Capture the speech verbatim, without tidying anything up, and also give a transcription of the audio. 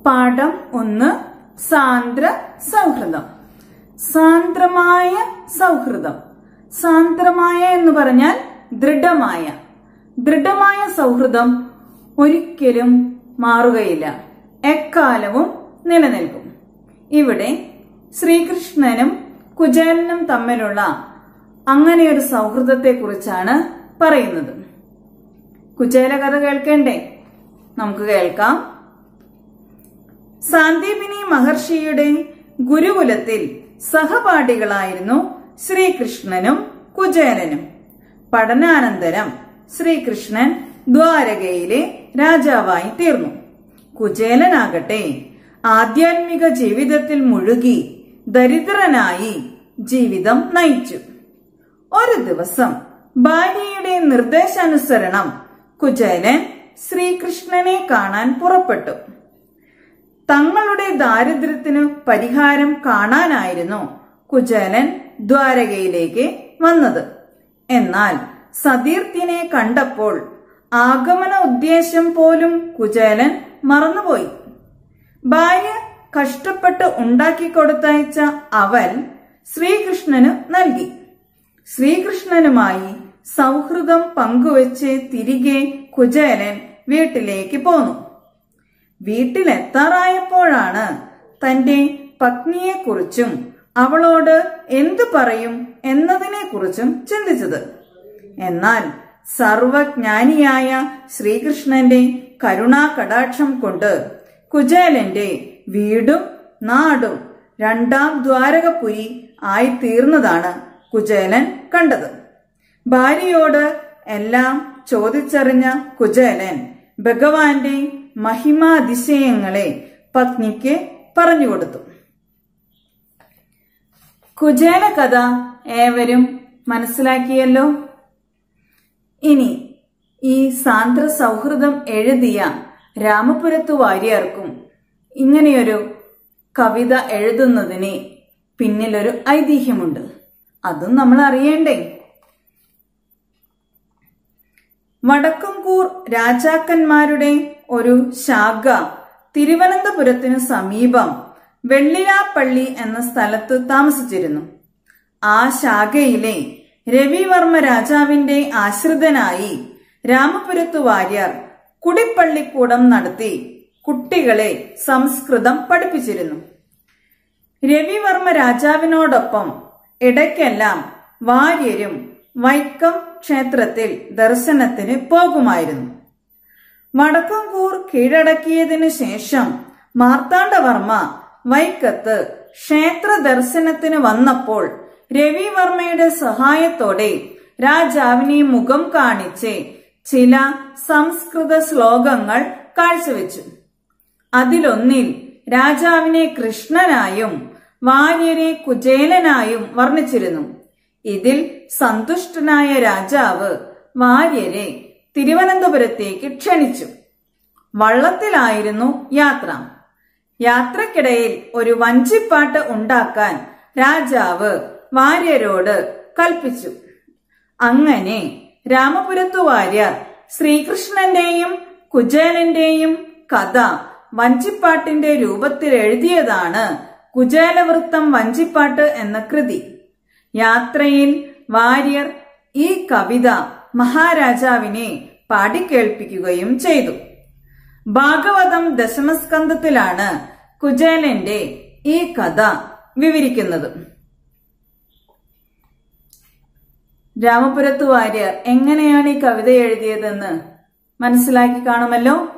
പാഠം ഒന്ന്. സാന്ദ്ര സൗഹൃദം. സാന്ദ്രമായ സൗഹൃദം. സാന്ദ്രമായ എന്ന് പറഞ്ഞാൽ ദൃഢമായ. ദൃഢമായ സൗഹൃദം ഒരിക്കലും മാറുകയില്ല, എക്കാലവും നിലനിൽക്കും. ഇവിടെ ശ്രീകൃഷ്ണനും കുചേലനും തമ്മിലുള്ള അങ്ങനെ ഒരു സൗഹൃദത്തെ കുറിച്ചാണ് പറയുന്നത്. കുചേല കഥ കേൾക്കണ്ടേ? നമുക്ക് കേൾക്കാം. സാന്ദീപിനി മഹർഷിയുടെ ഗുരുകുലത്തിൽ സഹപാഠികളായിരുന്നു ശ്രീകൃഷ്ണനും കുചേലനും. പഠനാനന്തരം ശ്രീകൃഷ്ണൻ ദ്വാരകയിലെ രാജാവായി തീർന്നു. കുചേലനാകട്ടെ ആധ്യാത്മിക ജീവിതത്തിൽ മുഴുകി ദരിദ്രനായി ജീവിതം നയിച്ചു. ഒരു ദിവസം ഭാര്യയുടെ നിർദ്ദേശാനുസരണം കുചേലൻ ശ്രീകൃഷ്ണനെ കാണാൻ പുറപ്പെട്ടു. തങ്ങളുടെ ദാരിദ്ര്യത്തിനു പരിഹാരം കാണാനായിരുന്നു കുചേലൻ ദ്വാരകയിലേക്ക് വന്നത്. എന്നാൽ സതീർത്ഥ്യനെ കണ്ടപ്പോൾ ആഗമന ഉദ്ദേശം പോലും കുചേലൻ മറന്നുപോയി. ഭാര്യ കഷ്ടപ്പെട്ട് ഉണ്ടാക്കിക്കൊടുത്തയച്ച അവൽ ശ്രീകൃഷ്ണനു നൽകി. ശ്രീകൃഷ്ണനുമായി സൗഹൃദം പങ്കുവെച്ച് തിരികെ കുചേലൻ വീട്ടിലേക്ക് പോന്നു. വീട്ടിലെത്താറായപ്പോഴാണ് തന്റെ പത്നിയെക്കുറിച്ചും അവളോട് എന്തു പറയും എന്നതിനെ കുറിച്ചും ചിന്തിച്ചത്. എന്നാൽ സർവജ്ഞാനിയായ ശ്രീകൃഷ്ണന്റെ കരുണാകടാക്ഷം കൊണ്ട് കുചേലന്റെ വീടും നാടും രണ്ടാം ദ്വാരകപുരി ആയിത്തീർന്നതാണ് കുചേലൻ കണ്ടത്. ഭാര്യയോട് എല്ലാം ചോദിച്ചറിഞ്ഞ കുചേലൻ ഭഗവാന്റെ മഹിമാതിശയങ്ങളെ പത്നിക്ക് പറഞ്ഞുകൊടുത്തു. കുചേല കഥ ഏവരും മനസ്സിലാക്കിയല്ലോ. ഇനി ഈ സാന്ദ്ര സൗഹൃദം എഴുതിയ രാമപുരത്തു വാര്യർക്കും ഇങ്ങനെയൊരു കവിത എഴുതുന്നതിന് പിന്നിലൊരു ഐതിഹ്യമുണ്ട്. അതും നമ്മൾ അറിയേണ്ടേ. വടക്കുംകൂർ രാജാക്കന്മാരുടെ ഒരു ശാഖ തിരുവനന്തപുരത്തിനു സമീപം വെള്ളിലാപ്പള്ളി എന്ന സ്ഥലത്ത് താമസിച്ചിരുന്നു. ആ ശാഖയിലെ രവിവർമ്മ രാജാവിന്റെ ആശ്രിതനായി രാമപുരത്തു വാര്യർ കുടിപ്പള്ളിക്കൂടം നടത്തി കുട്ടികളെ സംസ്കൃതം പഠിപ്പിച്ചിരുന്നു. രവിവർമ്മ രാജാവിനോടൊപ്പം ഇടയ്ക്കെല്ലാം വാര്യരും വൈക്കം ക്ഷേത്രത്തിൽ ദർശനത്തിന് പോകുമായിരുന്നു. വടക്കുംകൂർ കീഴടക്കിയതിനു ശേഷം മാർത്താണ്ഡവർമ്മ വൈക്കത്ത് ക്ഷേത്ര ദർശനത്തിന് വന്നപ്പോൾ രവിവർമ്മയുടെ സഹായത്തോടെ രാജാവിനെ മുഖം കാണിച്ച് ചില സംസ്കൃത ശ്ലോകങ്ങൾ കാഴ്ചവെച്ചു. അതിലൊന്നിൽ രാജാവിനെ കൃഷ്ണനായും വാര്യരെ കുചേലനായും വർണ്ണിച്ചിരുന്നു. ഇതിൽ സന്തുഷ്ടനായ രാജാവ് വാര്യരെ തിരുവനന്തപുരത്തേക്ക് ക്ഷണിച്ചു. വള്ളത്തിലായിരുന്നു യാത്ര. യാത്രക്കിടയിൽ ഒരു വഞ്ചിപ്പാട്ട് ഉണ്ടാക്കാൻ രാജാവ് വാര്യരോട് കൽപ്പിച്ചു. അങ്ങനെ രാമപുരത്തു വാര്യർ ശ്രീകൃഷ്ണന്റെയും കുചേലന്റെയും കഥ വഞ്ചിപ്പാട്ടിന്റെ രൂപത്തിൽ എഴുതിയതാണ് കുചേലവൃത്തം വഞ്ചിപ്പാട്ട് എന്ന കൃതി. യാത്രയിൽ വാര്യർ ഈ കവിത മഹാരാജാവിനെ പാടിക്കേൾപ്പിക്കുകയും ചെയ്തു. ഭാഗവതം ദശമസ്കന്ധത്തിലാണ് കുചേലന്റെ ഈ കഥ വിവരിക്കുന്നത്. രാമപുരത്തു വാര്യർ എങ്ങനെയാണ് ഈ കവിത എഴുതിയതെന്ന് മനസ്സിലാക്കി കാണുമല്ലോ.